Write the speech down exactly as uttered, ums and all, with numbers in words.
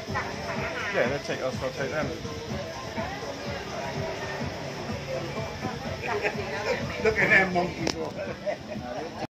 Yeah, they'll take us, I'll take them. Look at that monkey.